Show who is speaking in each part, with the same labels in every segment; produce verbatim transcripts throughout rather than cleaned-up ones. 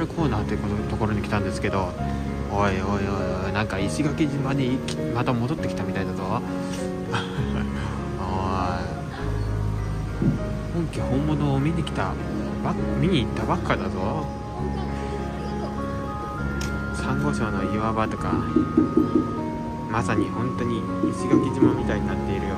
Speaker 1: ルコーナーってところに来たんですけど、おいおいおいおい、なんか石垣島にまた戻ってきたみたいだぞ。おい、本家本物を見に来たば見に行ったばっかだぞ。サンゴ礁の岩場とか、まさに本当に石垣島みたいになっているよ。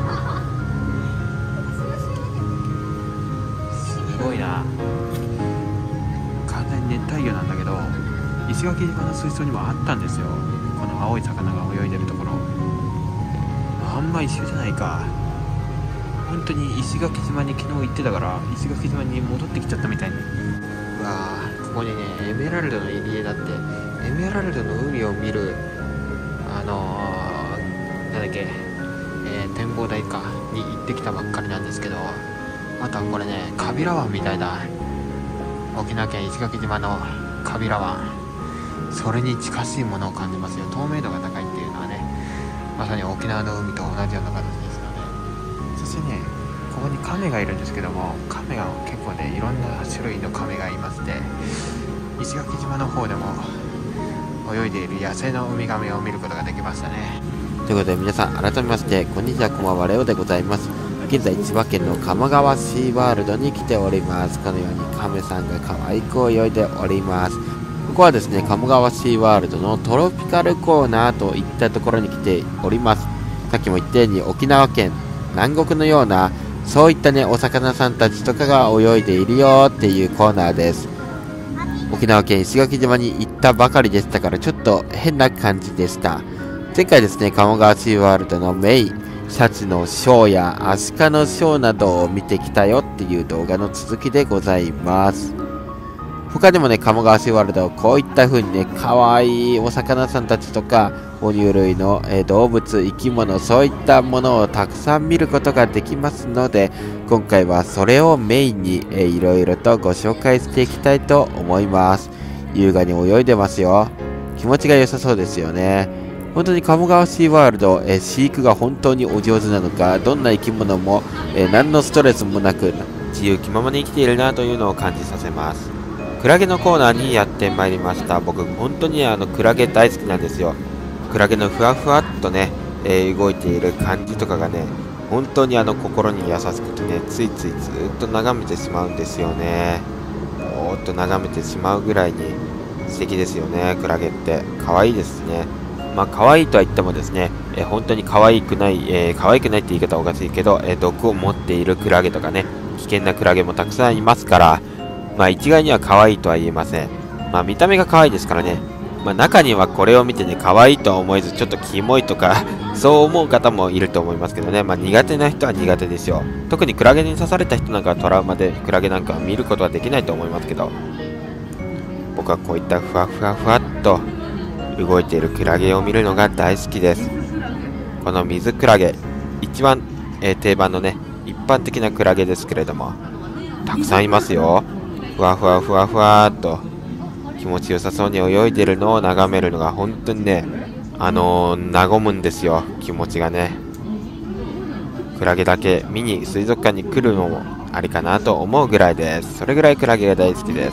Speaker 1: すごいな。完全に熱帯魚なんだけど、石垣島の水槽にもあったんですよ、この青い魚が泳いでるところ。あんま一緒じゃないか。本当に石垣島に昨日行ってたから、石垣島に戻ってきちゃったみたいに。うわー、ここにね、エメラルドの入り江だって。エメラルドの海を見るあのー、なんだっけ、えー、展望台かに行ってきたばっかりなんですけど、あとはこれね、カビラ湾みたいだ。沖縄県石垣島のカビラ湾、それに近しいものを感じますよ。透明度が高いっていうのはね、まさに沖縄の海と同じような形ですよね。そしてね、ここにカメがいるんですけども、カメが結構ね、いろんな種類のカメがいまして、石垣島の方でも泳いでいる野生のウミガメを見ることができましたね。
Speaker 2: ということで皆さん改めましてこんにちは、こんばんは、レオでございます。現在千葉県の鴨川シーワールドに来ております。このようにカメさんが可愛く泳いでおります。ここはですね、鴨川シーワールドのトロピカルコーナーといったところに来ております。さっきも言ったように沖縄県南国のようなそういったねお魚さんたちとかが泳いでいるよっていうコーナーです。沖縄県石垣島に行ったばかりでしたからちょっと変な感じでした。前回ですね、鴨川シーワールドのメインシャチのショーやアシカのショーなどを見てきたよっていう動画の続きでございます。他にもね、鴨川シーワールドこういった風にね、可愛いお魚さんたちとか哺乳類の、えー、動物生き物、そういったものをたくさん見ることができますので、今回はそれをメインに、えー、いろいろとご紹介していきたいと思います。優雅に泳いでますよ。気持ちが良さそうですよね。本当に鴨川シーワールド、えー、飼育が本当にお上手なのか、どんな生き物も、えー、何のストレスもなく自由気ままに生きているなというのを感じさせます。クラゲのコーナーにやってまいりました。僕本当にあのクラゲ大好きなんですよ。クラゲのふわふわっとね、えー、動いている感じとかがね、本当にあの心に優しくてね、ついついずっと眺めてしまうんですよね。ぼーっと眺めてしまうぐらいに素敵ですよね。クラゲって可愛いですね。まあ可愛いとは言ってもですね、えー、本当に可愛くない、えー、可愛くないって言い方はおかしいけど、えー、毒を持っているクラゲとかね、危険なクラゲもたくさんいますから、まあ一概には可愛いとは言えません。まあ見た目が可愛いですからね。まあ中にはこれを見てね、可愛いとは思えずちょっとキモいとかそう思う方もいると思いますけどね。まあ苦手な人は苦手ですよ。特にクラゲに刺された人なんかはトラウマでクラゲなんかは見ることはできないと思いますけど、僕はこういったふわふわふわっと動いているクラゲを見るのが大好きです。この水クラゲ、一番、えー、定番のね、一般的なクラゲですけれども、たくさんいますよ。ふわふわふわふわっと気持ちよさそうに泳いでるのを眺めるのが本当にね、あのー、和むんですよ、気持ちがね。クラゲだけ見に水族館に来るのもありかなと思うぐらいです。それぐらいクラゲが大好きです。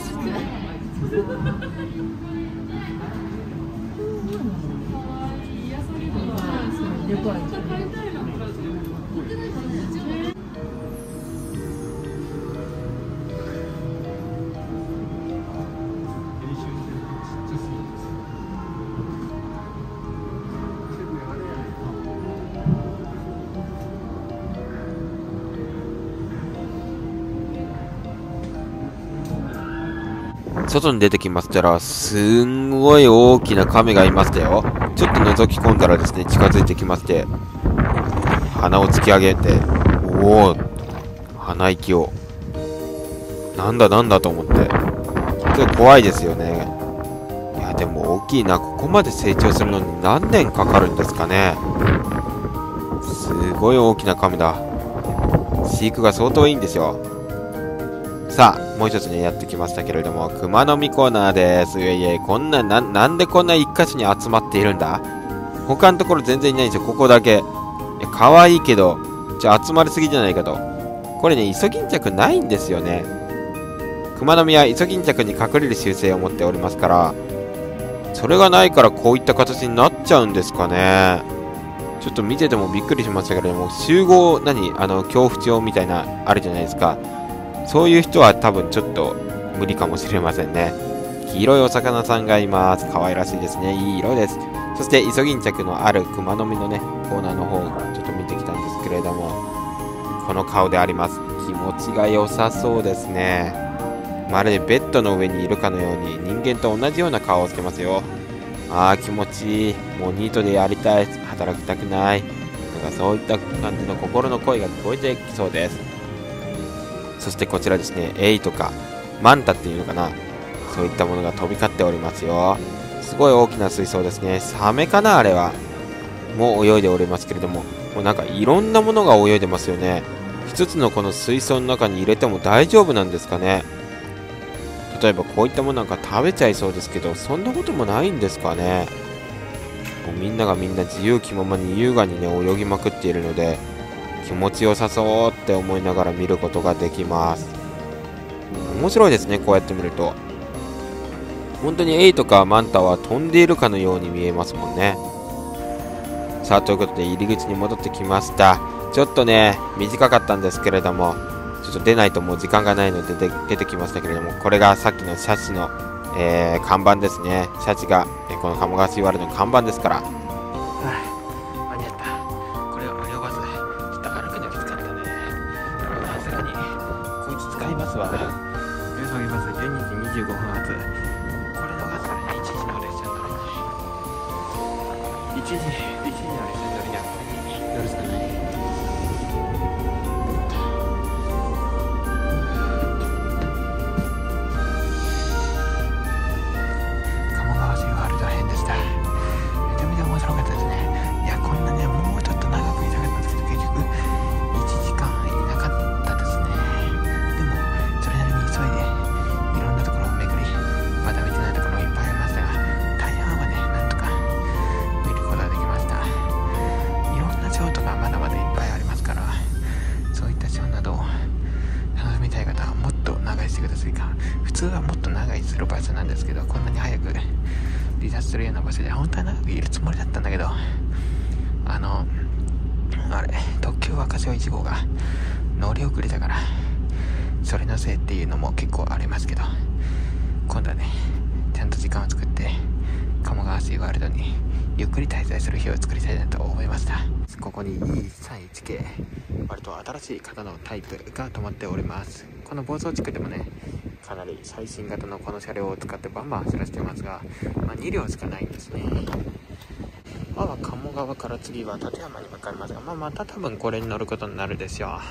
Speaker 2: 外に出てきましたら、すんごい大きなカメがいましたよ。ちょっと覗き込んだらですね、近づいてきまして、鼻を突き上げて、おお、鼻息を、なんだなんだと思って、ちょっと怖いですよね。いや、でも大きいな。ここまで成長するのに何年かかるんですかね。すごい大きなカメだ。飼育が相当いいんですよ。さあ、もう一つね、やってきましたけれども、熊の実コーナーです。いやいや、こんな、な、なんでこんな一箇所に集まっているんだ。他のところ全然いないんですよ、ここだけ。いや、可愛いけど、じゃあ集まりすぎじゃないかと。これね、イソギンチャクないんですよね。 熊の実はイソギンチャクに隠れる習性を持っておりますから、それがないからこういった形になっちゃうんですかね。ちょっと見ててもびっくりしましたけれども、集合何あの恐怖症みたいなあるじゃないですか。そういう人は多分ちょっと無理かもしれませんね。黄色いお魚さんがいます。可愛らしいですね。いい色です。そしてイソギンチャクのある熊の実のねコーナーの方ちょっと見てきたんですけれども、この顔であります。気持ちが良さそうですね。まるでベッドの上にいるかのように人間と同じような顔をしてますよ。あー気持ちいい。もうニートでやりたい。働きたくない。なんかそういった感じの心の声が聞こえてきそうです。そしてこちらですね、エイとかマンタっていうのかな、そういったものが飛び交っておりますよ。すごい大きな水槽ですね。サメかなあれは。もう泳いでおりますけれども、もうなんかいろんなものが泳いでますよね。一つのこの水槽の中に入れても大丈夫なんですかね。例えばこういったものなんか食べちゃいそうですけど、そんなこともないんですかね。もうみんながみんな自由気ままに優雅にね泳ぎまくっているので、気持ちよさそうって思いながら見ることができます。面白いですね、こうやって見ると。本当にエイとかマンタは飛んでいるかのように見えますもんね。さあということで入り口に戻ってきました。ちょっとね短かったんですけれども、ちょっと出ないともう時間がないのでで出てきましたけれども、これがさっきのシャチの、えー、看板ですね。シャチが、えー、この鴨川シーワールドの看板ですから。は
Speaker 1: あ、間に合った。これを泳がずちょっと歩くのきつかったね。さすがにこいつ使いますわ。急ぎます。じゅうにじにじゅうごふん発。これ逃したらいちじの列車に乗れない。いちじいちじの列車に乗るにはこれに乗るしかない。普通はもっと長居する場所なんですけど、こんなに早く離脱するような場所で本当は長くいるつもりだったんだけど、あのあれ特急若潮いち号が乗り遅れたから、それのせいっていうのも結構ありますけど、今度はねちゃんと時間を作って鴨川シーワールドにゆっくり滞在する日を作りたいなと思いました。ここに イーさんいちけい 割と新しい型のタイプが止まっております。この房総地区でもねかなり最新型のこの車両を使ってバンバン走らせてますが、まあ、にりょうしかないんですね。まあ鴨川から次は館山に向かいますが、まあ、また多分これに乗ることになるでしょう。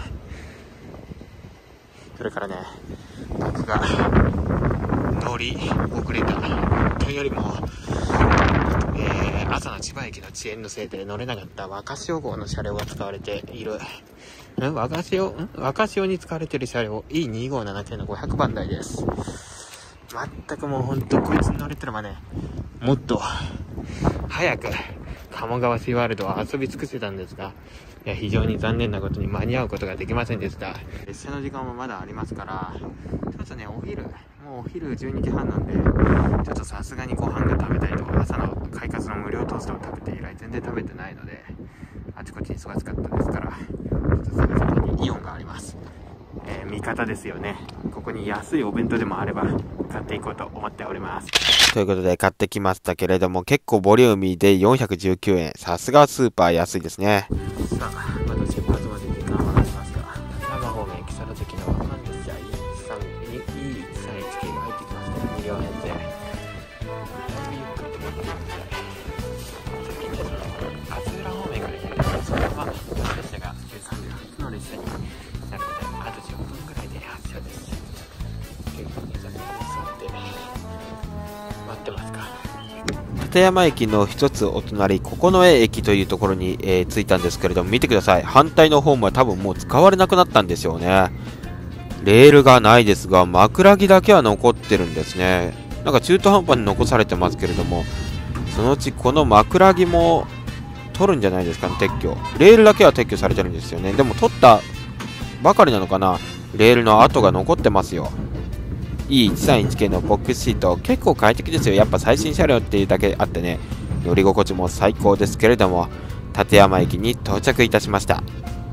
Speaker 1: それからね、僕が乗り遅れたというよりも、えー、朝の千葉駅の遅延のせいで乗れなかった若潮号の車両が使われている、ん若潮ん若潮に使われている車両 イーにーごーななけいのごひゃくばんだいです。全くもうほんとこいつに乗れてればね、もっと早く鴨川シーワールドを遊び尽くせたんですが、いや非常に残念なことに間に合うことができませんでした。列車の時間もまだありますから、ちょっとねお昼もうお昼じゅうにじはんなんで、ちょっとさすがにご飯が食べたいと、朝の快活の無料トーストを食べて以来全然食べてないので、あちこち忙しかったですから、ちょっとすぐそこにイオンがあります。えー、味方ですよね。ここに安いお弁当でもあれば買っていこうと思っております。
Speaker 2: ということで買ってきましたけれども、結構ボリューミーでよんひゃくじゅうきゅうえん。さすがスーパー安いですね。
Speaker 1: さあ、また出発まで時間はありますが、長方面木更津駅のワンマン列車 イーさんいちけいが入ってきました。にりょうへんでだいぶゆっくりと待ってください。さっきね、その勝浦方面から行ってそのまま列車がじゅうさんじはちの列車になるので、あとじゅっぷんくらいで発車です。結構ね、座席に座って待ってますか。
Speaker 2: 館山駅の一つお隣、九重駅というところに、えー、着いたんですけれども、見てください。反対のホームは多分もう使われなくなったんでしょうね。レールがないですが、枕木だけは残ってるんですね。なんか中途半端に残されてますけれども、そのうちこの枕木も取るんじゃないですかね、撤去。レールだけは撤去されてるんですよね。でも取ったばかりなのかな、レールの跡が残ってますよ。 イーいちさんいち 系のボックスシート、結構快適ですよ。やっぱ最新車両っていうだけあってね、乗り心地も最高ですけれども、立山駅に到着いたしました。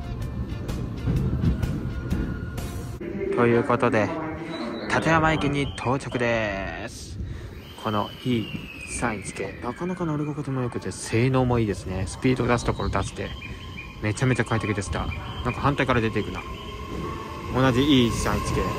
Speaker 1: ということで立山駅に到着です。この イーいちさんいち 系なかなか乗り心地も良くて性能もいいですね。スピード出すところ出してめちゃめちゃ快適でした。なんか反対から出ていくな、同じ イーいちさんいち 系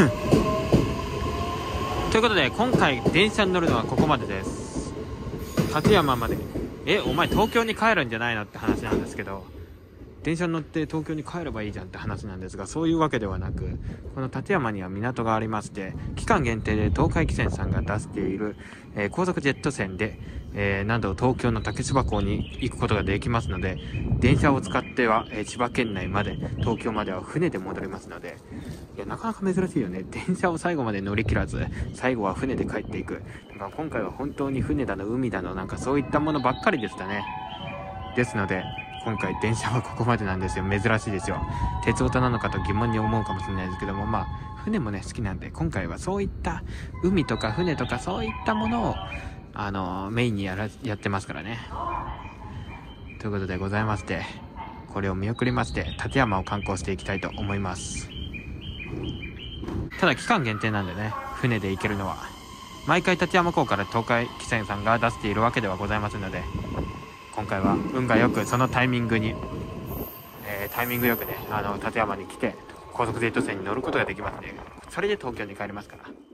Speaker 1: ということで今回電車に乗るのはここまでです。立山まで。えお前東京に帰るんじゃないのって話なんですけど、電車に乗って東京に帰ればいいじゃんって話なんですが、そういうわけではなく、この立山には港がありまして、期間限定で東海汽船さんが出している、えー、高速ジェット船で、えー、なんと東京の竹芝港に行くことができますので、電車を使っては、えー、千葉県内まで、東京までは船で戻れますので、いやなかなか珍しいよね。電車を最後まで乗り切らず最後は船で帰っていく。なんか今回は本当に船だの海だのなんかそういったものばっかりでしたね。ですので今回電車はここまでなんですよ。珍しいですよ。鉄オタなのかと疑問に思うかもしれないですけども、まあ船もね好きなんで、今回はそういった海とか船とかそういったものをあのメインにやらやってますからね。ということでございまして、これを見送りまして立山を観光していきたいと思います。ただ期間限定なんでね、船で行けるのは毎回立山港から東海汽船さんが出しているわけではございませんので、今回は運がよくそのタイミングに、えー、タイミングよくねあの立山に来て高速ジェット船に乗ることができますね。それで東京に帰りますから。